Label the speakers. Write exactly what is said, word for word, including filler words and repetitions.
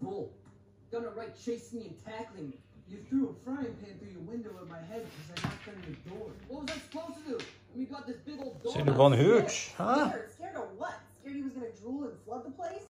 Speaker 1: bull. Done it right chasing me and tackling me.
Speaker 2: You threw a frying pan through your window at my head because I knocked on your door.
Speaker 1: What was I supposed to do? And we got this big old door.
Speaker 3: Turner Hooch, huh?
Speaker 4: Scared, scared of what? Scared he was gonna drool and flood the place?